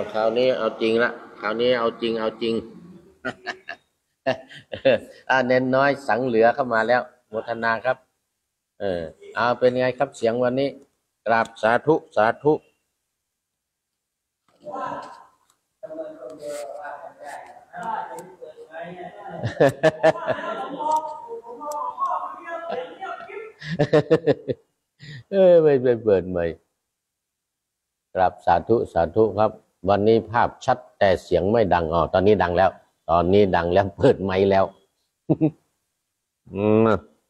คราวนี้เอาจริงละคราวนี้เอาจริงเอาจริงเน้นน้อยสังเหลือเข้ามาแล้วโมทนาครับเออเอาเป็นไงครับเสียงวันนี้กราบสาธุสาธุไม่ไปเปิดใหม่กราบสาธุสาธุครับวันนี้ภาพชัดแต่เสียงไม่ดังตอนนี้ดังแล้วตอนนี้ดังแล้วเปิดไมค์แล้วอืม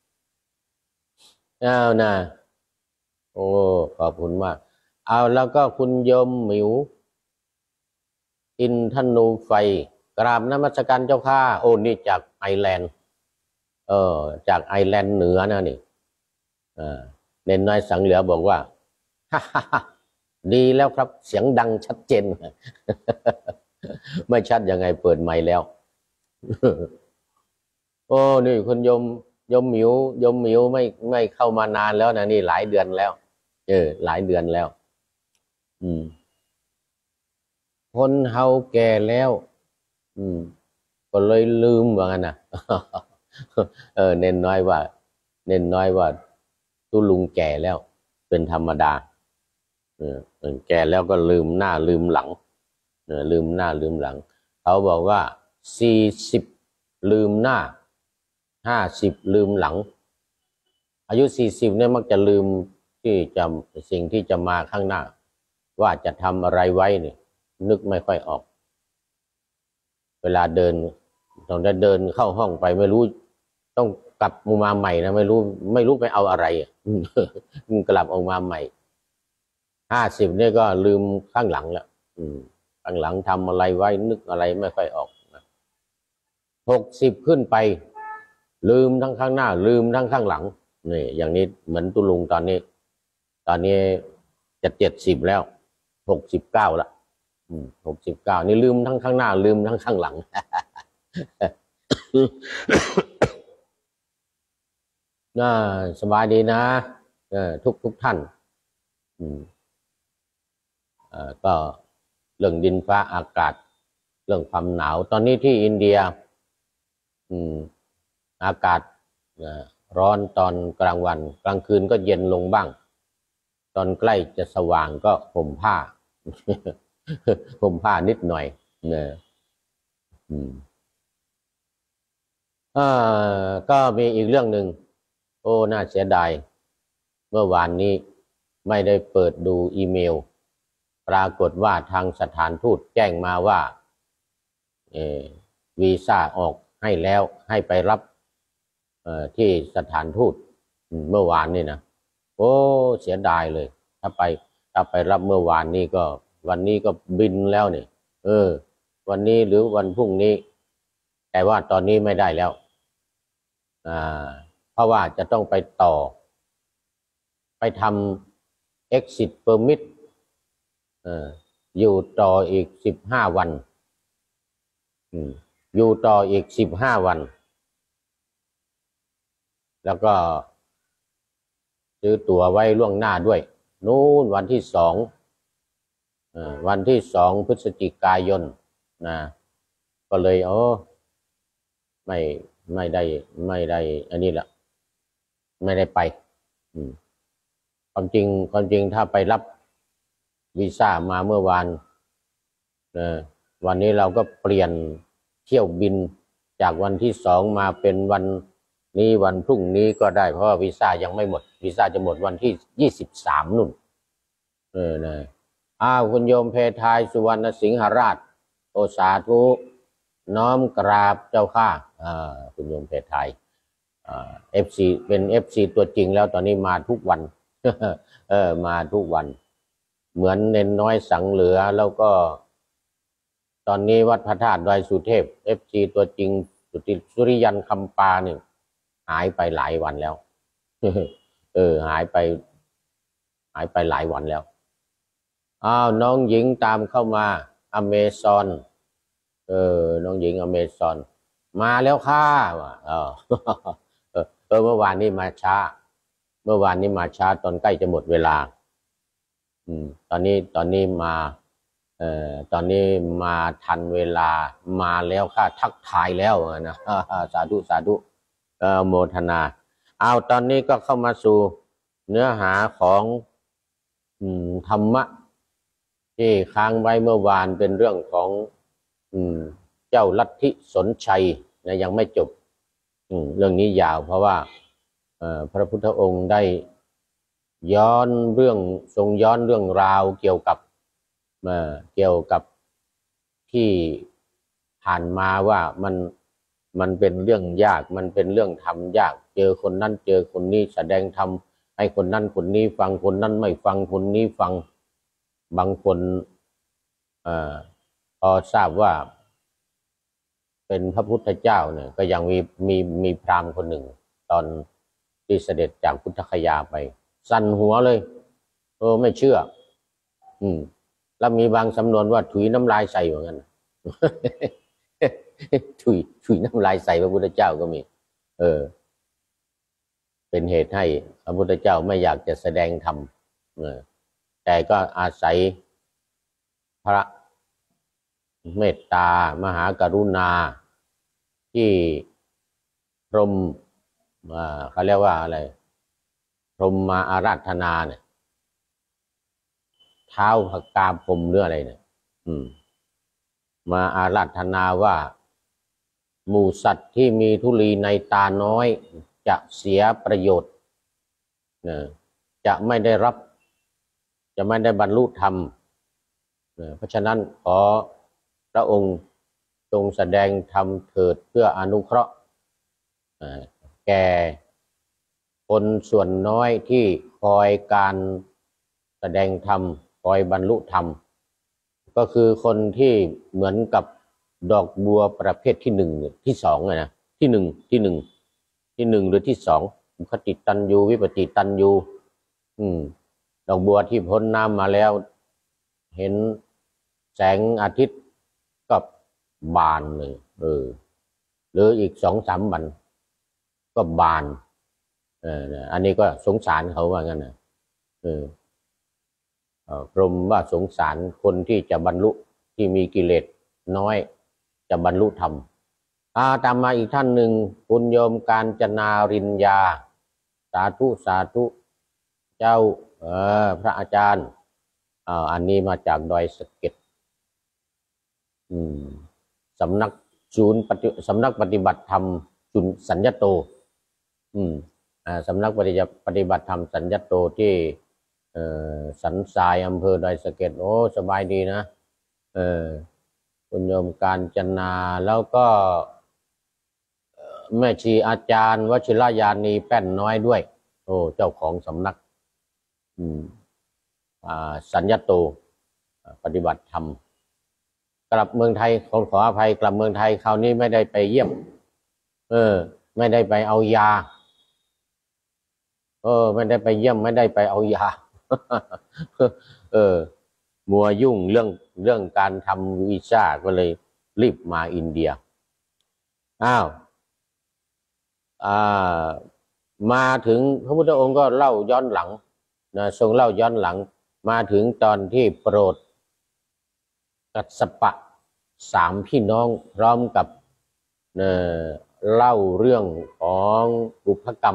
เอานะโอ้ขอบคุณมากเอาแล้วก็คุณโยมหมิวอินทนูไฟกราบนมัสการเจ้าข้าโอ้นี่จากไอร์แลนด์จากไอร์แลนด์เหนือนะนี่เน้นน้อยสังเหลือบอกว่าดีแล้วครับเสียงดังชัดเจนไม่ชัดยังไงเปิดไมค์แล้วโอ้นี่คุณโยมหมิวไม่เข้ามานานแล้วนะนี่หลายเดือนแล้วหลายเดือนแล้วคนเฮาแก่แล้วก็เลยลืมว่างั้นนะเน้นน้อยว่าตุลุงแก่แล้วเป็นธรรมดาแก่แล้วก็ลืมหน้าลืมหลังลืมหน้าลืมหลังเขาบอกว่า40ลืมหน้า50ลืมหลังอายุ40เนี่ยมักจะลืมที่จะสิ่งที่จะมาข้างหน้าว่าจะทำอะไรไว้เนี่ยนึกไม่ค่อยออกเวลาเดินต้องเดินเข้าห้องไปไม่รู้ต้องกลับมาใหม่นะไม่รู้ไปเอาอะไรกลับออกมาใหม่50เนี่ยก็ลืมข้างหลังแล้วข้างหลังทำอะไรไว้นึกอะไรไม่ค่อยออก60ขึ้นไปลืมทั้งข้างหน้าลืมทั้งข้างหลังนี่อย่างนี้เหมือนตุลุงตอนนี้จะ70แล้ว69ละ69นี่ลืมทั้งข้างหน้าลืมทั้งข้างหลังน่าสบายดีนะทุกท่านก็เรื่องดินฟ้าอากาศเรื่องความหนาวตอนนี้ที่อินเดียอากาศร้อนตอนกลางวันกลางคืนก็เย็นลงบ้างตอนใกล้จะสว่างก็ห่มผ้านิดหน่อยก็มีอีกเรื่องหนึ่งโอ้น่าเสียดายเมื่อวานนี้ไม่ได้เปิดดูอีเมลปรากฏว่าทางสถานทูตแจ้งมาว่าวีซ่าออกให้แล้วให้ไปรับที่สถานทูตเมื่อวานนี่นะโอ้เสียดายเลยถ้าไปรับเมื่อวานนี้ก็วันนี้ก็บินแล้วเนี่ยวันนี้หรือวันพรุ่งนี้แต่ว่าตอนนี้ไม่ได้แล้วเพราะว่าจะต้องไปต่อไปทำ exit permit อยู่ต่ออีก15 วันอยู่ต่ออีก15 วันแล้วก็ซื้อตั๋วไว้ล่วงหน้าด้วยนู้นวันที่2พฤศจิกายนนะก็เลยไม่ได้อันนี้ละไม่ได้ไปความจริงถ้าไปรับวีซ่ามาเมื่อวานวันนี้เราก็เปลี่ยนเที่ยวบินจากวันที่2มาเป็นวันนี้วันพรุ่งนี้ก็ได้เพราะว่าวีซ่ายังไม่หมดวีซ่าจะหมดวันที่23นู่นนะคุณโยมเพทายสุวรรณสิงหราชโอสาธุน้อมกราบเจ้าข้าคุณโยมเพทายFC เป็น FC ตัวจริงแล้วตอนนี้มาทุกวันมาทุกวันเหมือนเน้นน้อยสังเหลือแล้วก็ตอนนี้วัดพระธาตุดอยสุเทพ FC ตัวจริงสุริยันคำปาเนี่ยหายไปหลายวันแล้วหายไปหลายวันแล้วน้องหญิงตามเข้ามาอเมซอนน้องหญิงอเมซอนมาแล้วค่ะเมื่อวานนี้มาช้าตอนใกล้จะหมดเวลาตอนนี้ตอนนี้มาทันเวลามาแล้วค่ะทักทายแล้วนะ สาธุสาธุโมทนาเอาตอนนี้ก็เข้ามาสู่เนื้อหาของธรรมะที่ค้างไว้เมื่อวานเป็นเรื่องของเจ้าลัทธิสนชัยนะยังไม่จบเรื่องนี้ยาวเพราะว่าพระพุทธองค์ได้ย้อนเรื่องทรงย้อนเรื่องราวเกี่ยวกับที่ผ่านมาว่ามันเป็นเรื่องยากมันเป็นเรื่องทำยากเจอคนนั้นเจอคนนี้แสดงธรรมให้คนนั้นคนนี้ฟังคนนั้นไม่ฟังคนนี้ฟังบางคนพอทราบว่าเป็นพระพุทธเจ้าเนี่ยก็ยังมีพราหมณ์คนหนึ่งตอนที่เสด็จจากพุทธคยาไปสั่นหัวเลยไม่เชื่อแล้วมีบางสำนวนว่าถุยน้ำลายใส่เหมือนกัน ถุยน้ำลายใส่พระพุทธเจ้าก็มีเป็นเหตุให้พระพุทธเจ้าไม่อยากจะแสดงธรรมแต่ก็อาศัยพระเมตตามหากรุณาที่พรหมเขาเรียกว่าอะไรพรหมมาอาราธนาเนี่ยเท้าพกาพรหมหรืออะไรเนี่ยมาอาราธนาว่าหมู่สัตว์ที่มีธุลีในตาน้อยจะเสียประโยชน์จะไม่ได้บรรลุธรรมเพราะฉะนั้นขอพระองค์ทรงแสดงธรรมเถิดเพื่ออนุเคราะห์แก่คนส่วนน้อยที่คอยการแสดงธรรมคอยบรรลุธรรมก็คือคนที่เหมือนกับดอกบัวประเภทที่หนึ่งที่สองนะที่หนึ่งหรือที่สองคติตันยูวิปติตันยูดอกบัวที่พ้นน้ำมาแล้วเห็นแสงอาทิตย์ก็บานเลยหรืออีก2-3 วันก็บานอันนี้ก็สงสารเขาว่างั้นนะพรหมว่าสงสารคนที่จะบรรลุที่มีกิเลสน้อยจะบรรลุธรรมตามมาอีกท่านหนึ่งคุณโยมกาญจนาริญญาสาธุสาธุเจ้าพระอาจารย์อันนี้มาจากดอยสะเก็ดสำนักปฏิบัติธรรมจุนสัญญโตสำนักปฏิบัติธรรมสัญญโตที่สันทรายอำเภอดอยสะเก็ดโอ้สบายดีนะคุณโยมกาญจนาแล้วก็แม่ชีอาจารย์วชิรยานีแป้นน้อยด้วยโอ้เจ้าของสำนักสัญญโตปฏิบัติธรรมกลับเมืองไทยขออภัยกลับเมืองไทยคราวนี้ไม่ได้ไปเยี่ยมไม่ได้ไปเอายาไม่ได้ไปเยี่ยมไม่ได้ไปเอายามัวยุ่งเรื่องการทำวีซ่าก็เลยรีบมาอินเดียมาถึงพระพุทธองค์ก็เล่าย้อนหลังนะทรงเล่าย้อนหลังมาถึงตอนที่โปรดกัสสปะ3 พี่น้องพร้อมกับเล่าเรื่องของบุพกรรม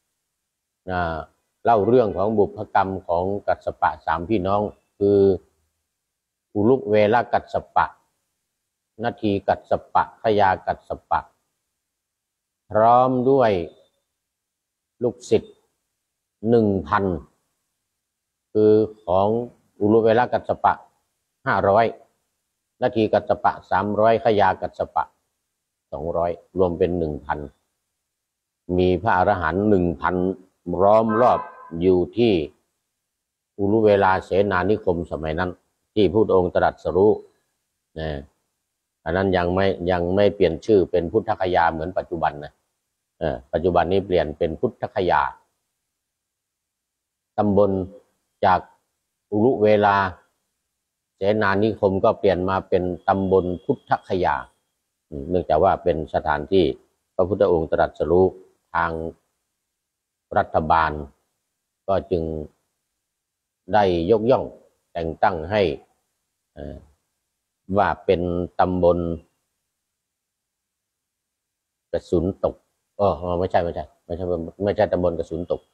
เล่าเรื่องของบุพกรรมของกัสสปะ3 พี่น้องคืออุลุเวลกัสสปะนาทีกัสสปะขยากัสสปะพร้อมด้วยลูกศิษย์1,000คือของอุลุเวลกัสสปะ500นาทีกัสสปะ300ขยากัสสปะ200รวมเป็น 1,000 มีพระอรหันต์ 1,000ล้อมรอบอยู่ที่อุรุเวลาเสนานิคมสมัยนั้นที่พระพุทธองค์ตรัสรู้อันนั้นยังไม่เปลี่ยนชื่อเป็นพุทธคยาเหมือนปัจจุบันนะปัจจุบันนี้เปลี่ยนเป็นพุทธคยาตำบลจากอุรุเวลาเสนานิคมก็เปลี่ยนมาเป็นตำบลพุทธคยาเนื่องจากว่าเป็นสถานที่พระพุทธองค์ตรัสรู้ทางรัฐบาลก็จึงได้ยกย่องแต่งตั้งให้ว่าเป็นตำบลกระสุนตกไม่ใช่ตำบลกระสุนตก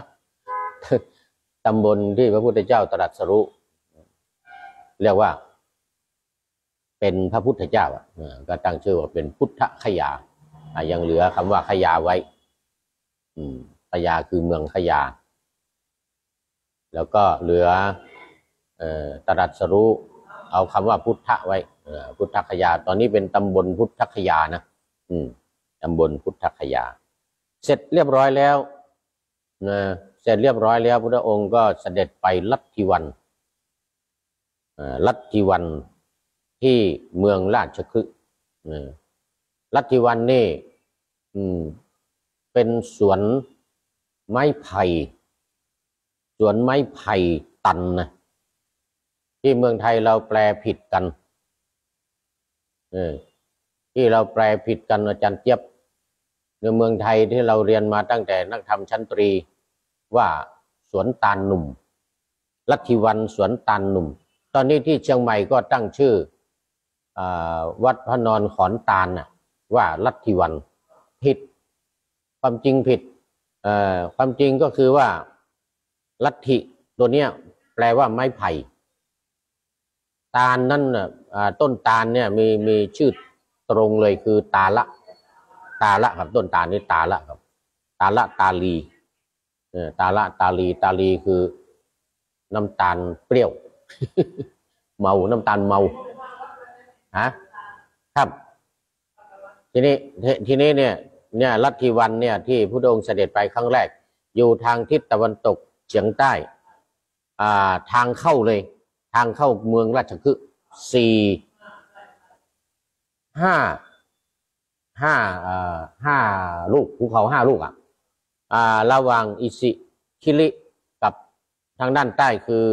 ตำบลที่พระพุทธเจ้าตรัสรู้เรียกว่าเป็นพระพุทธเจ้าก็ตั้งชื่อว่าเป็นพุทธคยายังเหลือคำว่าขยาไว้ขยาคือเมืองขยาแล้วก็เหลือตรัสรู้เอาคำว่าพุทธไว้พุทธคยาตอนนี้เป็นตำบลพุทธคยานะตำบลพุทธคยาเสร็จเรียบร้อยแล้วเสร็จเรียบร้อยแล้วพระองค์ก็เสด็จไปลัทธิวันที่เมืองราชคฤห์ลัทธิวันนี่เป็นสวนไม้ไผ่ตันนะที่เมืองไทยเราแปลผิดกันที่เราแปลผิดกันอาจารย์เจี๊ยบในเมืองไทยที่เราเรียนมาตั้งแต่นักธรรมชั้นตรีว่าสวนตาลหนุ่มลัทธิวันสวนตาลหนุ่มตอนนี้ที่เชียงใหม่ก็ตั้งชื่อวัดพระนอนขอนตาลน่ะว่าลัทธิวันผิดความจริงผิดความจริงก็คือว่าลัทธิตัวเนี้ยแปลว่าไม้ไผ่ตาลนั่นต้นตาลเนี่ยมีชื่อตรงเลยคือตาละครับต้นตาลนี่ตาละครับตาละตาลีตาละตาลีคือน้ำตาลเปรี้ยว เมาน้ำตาลเมาครับทีนี้เนี่ยลัทธิวันเนี่ยที่พระองค์เสด็จไปครั้งแรกอยู่ทางทิศตะวันตกเฉียงใต้ทางเข้าเลยทางเข้าเมืองราชคฤห์ห้าลูกภูเขา5 ลูกระหว่างอิสิคิริกับทางด้านใต้คือ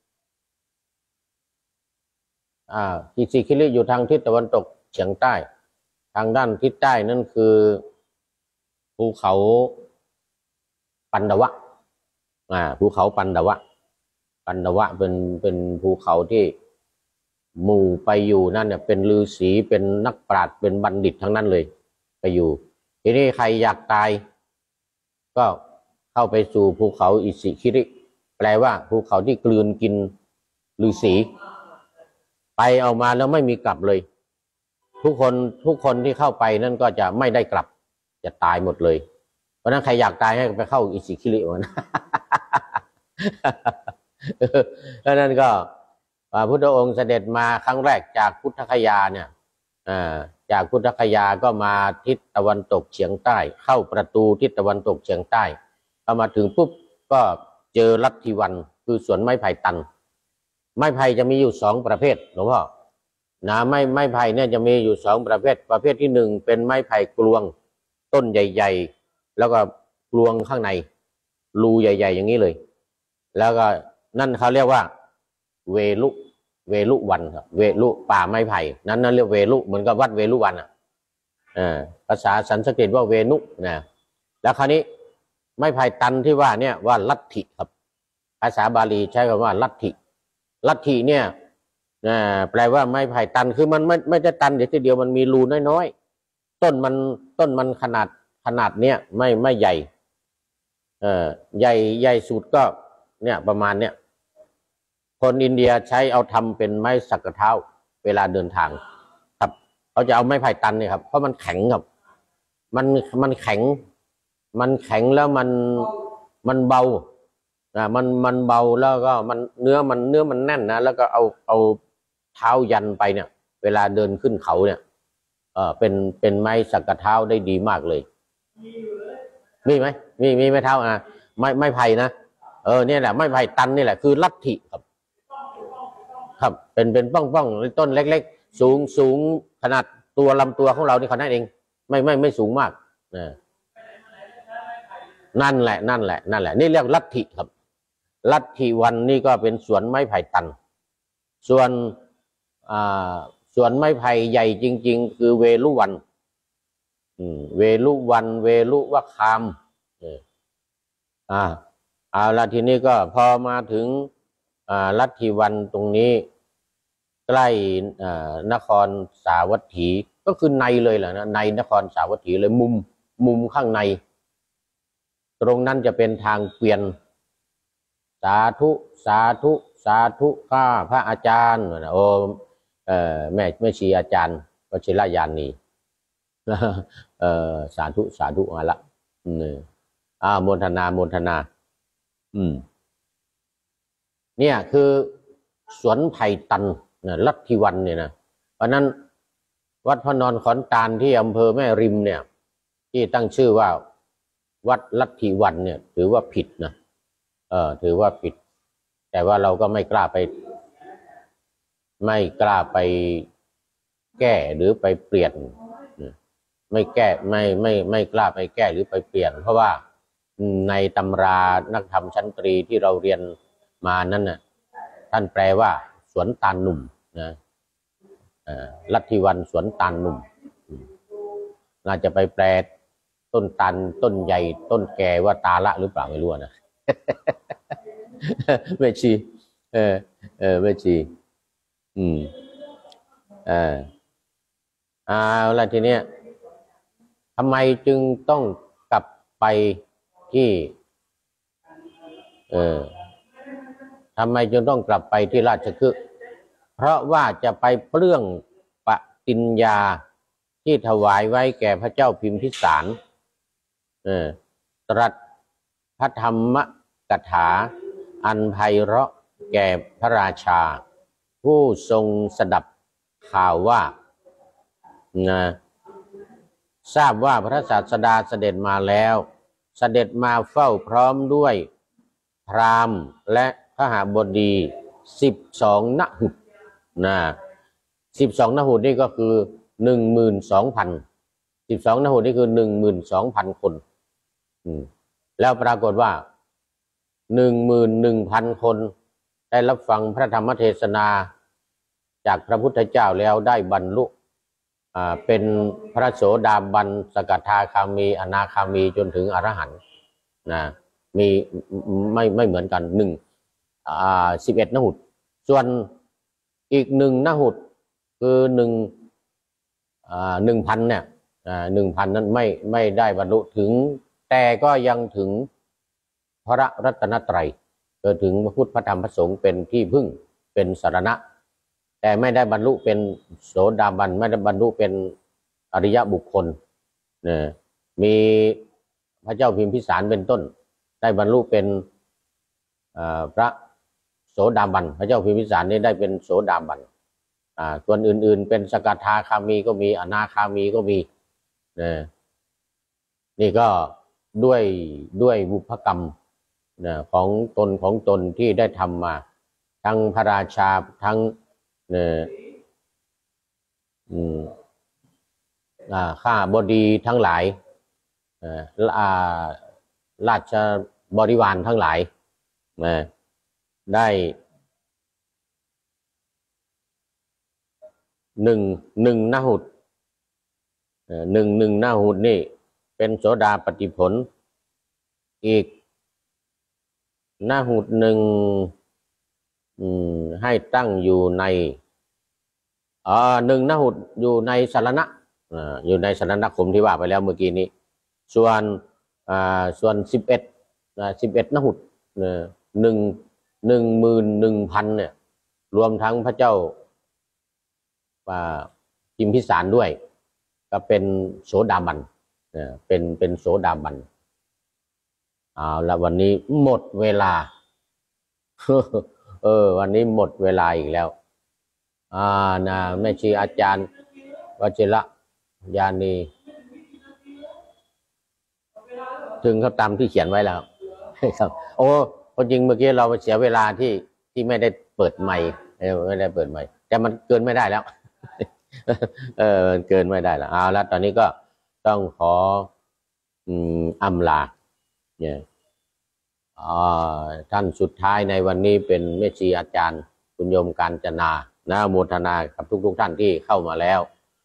อิสิคิริอยู่ทางทิศตะวันตกเฉียงใต้ทางด้านทิศใต้นั่นคือภูเขาปันดวะภูเขาปันดวะเป็นภูเขาที่หมู่ไปอยู่นั่นเนี่ยเป็นฤาษีเป็นนักปราชญ์เป็นบัณฑิตทั้งนั้นเลยไปอยู่ทีนี้ใครอยากตายก็เข้าไปสู่ภูเขาอิสิคิริแปลว่าภูเขาที่กลืนกินฤาษีไปเอามาแล้วไม่มีกลับเลยทุกคนที่เข้าไปนั่นก็จะไม่ได้กลับจะตายหมดเลยเพราะนั้นใครอยากตายให้ไปเข้าอิสิคิริมัน แล้วนั่นก็พุทธองค์เสด็จมาครั้งแรกจากพุทธคยาเนี่ยจากพุทธคยาก็มาทิศตะวันตกเฉียงใต้เข้าประตูทิศตะวันตกเฉียงใต้พอมาถึงปุ๊บก็เจอลัทธิวันคือสวนไม้ไผ่ตันไม้ไผ่จะมีอยู่2 ประเภทหลวงพ่อไม้ไผ่เนี่ยจะมีอยู่2 ประเภทที่1เป็นไม้ไผ่กลวงต้นใหญ่ๆแล้วก็กลวงข้างในรูใหญ่ๆอย่างนี้เลยแล้วก็นั่นเขาเรียกว่าเวลุวันครับเวลุป่าไม้ไผ่นั่นเรียกเวลุเหมือนกับวัดเวลุวันภาษาสันสกฤตว่าเวนุนะแล้วคราวนี้ไม้ไผ่ตันที่ว่าเนี่ยว่าลัทธิครับภาษาบาลีใช้คำว่าลัทธิเนี่ยแปลว่าไม้ไผ่ตันคือมันไม่ได้ตันเดียวมันมีรูน้อยๆต้นมันขนาดเนี้ยไม่ใหญ่ใหญ่สุดก็เนี่ยประมาณเนี้ยคนอินเดียใช้เอาทำเป็นไม้สักเท้าเวลาเดินทางครับเขาจะเอาไม้ไผ่ตันเนี่ยครับเพราะมันแข็งครับมันแข็งแล้วมันเบามันเบาแล้วก็มันเนื้อมันแน่นนะแล้วก็เอาเท้ายันไปเนี่ยเวลาเดินขึ้นเขาเนี่ยเป็นไม้สักเท้าได้ดีมากเลยมีไหมมีไม้เท้าไม้ไผ่นะเนี่ยแหละไม้ไผ่ตันนี่แหละคือลัทธิครับเป็นป้องต้นเล็กๆสูงขนาดตัวลำตัวของเรานี่ขนาดเองไม่สูงมากนั่นแหละนี่เรียกลัทธิครับลัทธิวันนี่ก็เป็นสวนไม้ไผ่ตันส่วนไม้ไผ่ใหญ่จริงๆคือเวลุวันเวลุวคามเอาละทีนี้ก็พอมาถึงลัทธิวันตรงนี้ใกล้นครสาวัตถีก็คือในเลยแหละนะในนครสาวัตถีเลยมุมข้างในตรงนั้นจะเป็นทางเกวียนสาธุสาธุสาธุข้าพระอาจารย์โอ้แม่ชีอาจารย์วชิรยานีสาธุสาธุมาละโมทนาโมทนาเนี่ยคือสวนไผ่ตันลัทธิวันเนี่ยนะเพราะนั้นวัดพระนอนขอนตาลที่อำเภอแม่ริมเนี่ยที่ตั้งชื่อว่าวัดลัทธิวันเนี่ยถือว่าผิดนะถือว่าผิดแต่ว่าเราก็ไม่กล้าไปแก้หรือไปเปลี่ยนไม่แก้ไม่กล้าไปแก้หรือไปเปลี่ยนเพราะว่าในตำรานักธรรมชั้นตรีที่เราเรียนมานั้นน่ะท่านแปลว่าสวนตาลหนุ่มนะลัทธิวันสวนตาลหนุ่มน่าจะไปแปลต้นตาลต้นใหญ่ต้นแก่ว่าตาละหรือเปล่าไม่รู้นะไม่ชีไม่ชีแล้วทีเนี้ยทำไมจึงต้องกลับไปที่ทำไมจึงต้องกลับไปที่ราชคฤห์เพราะว่าจะไปเปลื้องปฏิญญาที่ถวายไว้แก่พระเจ้าพิมพิสารตรัสพระธรรมกถาอันไพเราะแก่พระราชาผู้ทรงสดับข่าวว่าทราบว่าพระศาสดาเสด็จมาแล้วเสด็จมาเฝ้าพร้อมด้วยพราหมณ์และขหบดี12 นหุต12 นหุตนี่ก็คือ 12,000 12 นหุตนี่คือ 12,000 คนแล้วปรากฏว่า 11,000 คนได้รับฟังพระธรรมเทศนาจากพระพุทธเจ้าแล้วได้บรรลุเป็นพระโสดาบันสกทาคามีอนาคามีจนถึงอรหันต์มีไม่เหมือนกัน11 นหุตส่วนอีก1 นหุตคือ1,000เนี่ย1,000นั้นไม่ได้บรรลุถึงแต่ก็ยังถึงพระรัตนตรัยก็ถึงพระพุทธพระธรรมพระสงฆ์เป็นที่พึ่งเป็นสรณะแต่ไม่ได้บรรลุเป็นโสดาบันไม่ได้บรรลุเป็นอริยบุคคลมีพระเจ้าพิมพิสารเป็นต้นได้บรรลุเป็นพระโสดาบันพระเจ้าพิมพิสารนี่ได้เป็นโสดาบันส่วนอื่นๆเป็นสกทาคามีก็มีอนาคามีก็มีนี่ก็ด้วยบุพกรรมของตนที่ได้ทำมาทั้งพระราชาทั้งข้าบดีทั้งหลายราชบริวารทั้งหลายได้หนึ่ง นหุตหนึ่ง นหุตนี่เป็นโสดาปัตติผลอีก นหุต 1ให้ตั้งอยู่ใน1 นหุตอยู่ในสรณะอยู่ในสรณคมที่ว่าไปแล้วเมื่อกี้นี้ส่วน11 นหุต11,000เนี่ยรวมทั้งพระเจ้าพิมพิสารด้วยก็เป็นโสดาบันเป็นโสดาบันแล้ววันนี้หมดเวลาวันนี้หมดเวลาอีกแล้วแม่ชีอาจารย์วชิรยานีถึงเขาตามที่เขียนไว้แล้วครับโอ้จริงเมื่อกี้เราเสียเวลาที่ไม่ได้เปิดไมค์ไม่ได้เปิดไมค์แต่มันเกินไม่ได้แล้วมันเกินไม่ได้แล้วแล้วตอนนี้ก็ต้องขออำลาเนี่ยท่านสุดท้ายในวันนี้เป็นแม่ชีอาจารย์คุณโยมกาญจนาโมทนากับทุกท่านที่เข้ามาแล้ว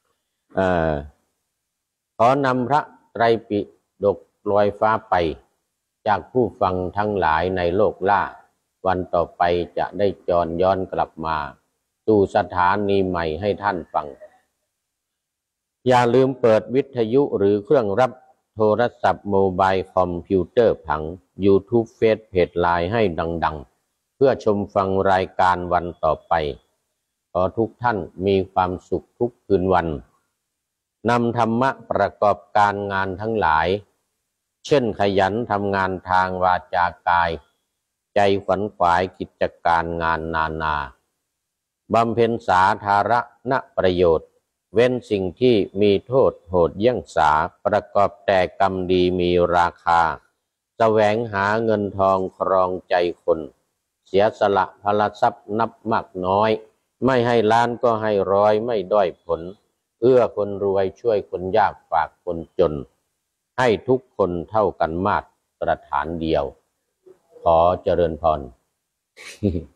ขอนำพระไตรปิฎกลอยฟ้าไปจากผู้ฟังทั้งหลายในโลกล่าวันต่อไปจะได้จรย้อนกลับมาสู่สถานีใหม่ให้ท่านฟังอย่าลืมเปิดวิทยุหรือเครื่องรับโทรศัพท์โมบายคอมพิวเตอร์ผัง YouTube เฟซเพจไลน์ให้ดังๆเพื่อชมฟังรายการวันต่อไปขอทุกท่านมีความสุขทุกคืนวันนำธรรมะประกอบการงานทั้งหลายเช่นขยันทำงานทางวาจากายใจขวนขวายกิจการงานนาบำเพ็ญสาธารณประโยชน์เว้นสิ่งที่มีโทษโหดเยี่ยงสาประกอบแต่กรรมดีมีราคาแสวงหาเงินทองครองใจคนเสียสละพลทรัพย์นับมากน้อยไม่ให้ล้านก็ให้ร้อยไม่ด้อยผลเอื้อคนรวยช่วยคนยากฝากคนจนให้ทุกคนเท่ากันมาตรฐานเดียวขอเจริญพร